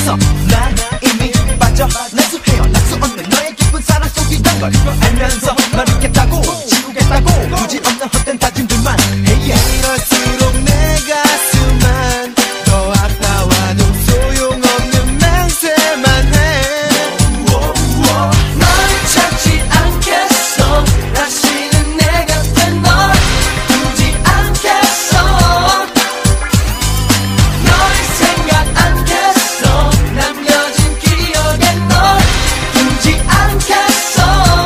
있어. 난 이미 빠져 내수 헤어날 수 없는 너의 깊은 사랑 속이던 걸 알면서 널 잊겠다고 지우겠다고 굳이 없는 헛된 다짐들만 hey yeah. 이럴수록 내 가슴만 더 아파와도 소용없는 맹세만 해. 널 찾지 않겠어. 다시는 내 곁에 널 두지 않겠어. 널 생각 않겠어. 남겨진 기억에 널 두지 않겠어.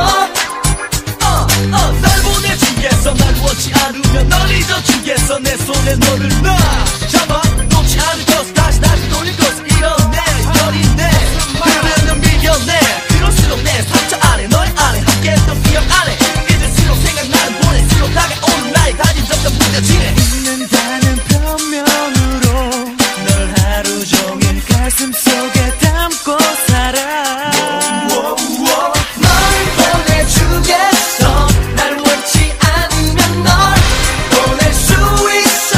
널 보내주겠어. 날 원치 않으면 널 잊어주겠어. 내 손에 너를 놔 잡아 놓지 않을 것 다시 돌릴 것을 이뤄내 여린내 흐르는 미련내 그럴수록 내 상처 안에 너의 안에 함께했던 기억 안에 잊을수록 생각나는 보낼수록 다가오는 나의 다짐 점점 무뎌지네. 잊는다는 변명으로 널 하루 종일 가슴 속에 담고 살아. 널 보내주겠어. 날 원치 않으면 널 보낼 수 있어.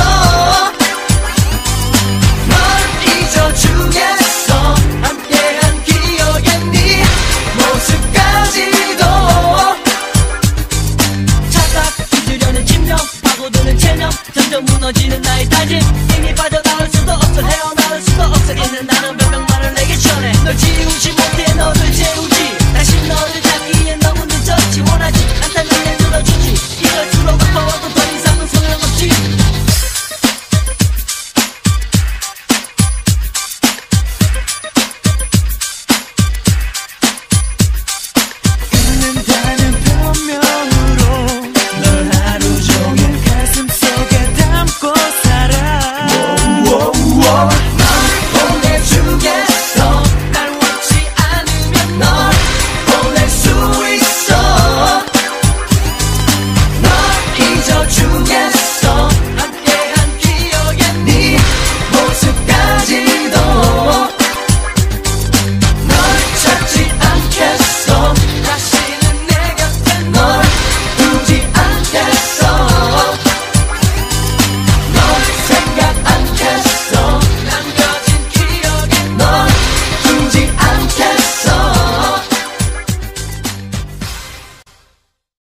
널 잊어주겠어. 함께한 기억에 네 모습까지도. 착각 잊으려는 집념 파고드는 체념 점점 무너지는 나의 다짐. 이미 빠져나올 수도 없어 헤어나올 수도 없어 이제 나는